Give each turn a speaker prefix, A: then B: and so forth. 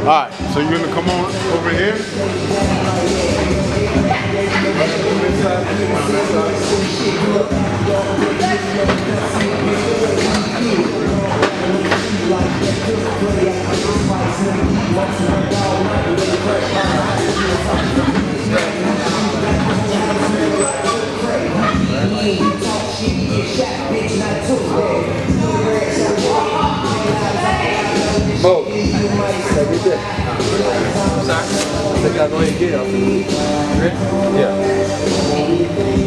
A: Alright, so you're gonna come on over here?
B: Oh, every day. Sorry? I think I'll go ahead and get it. Ready? Yeah.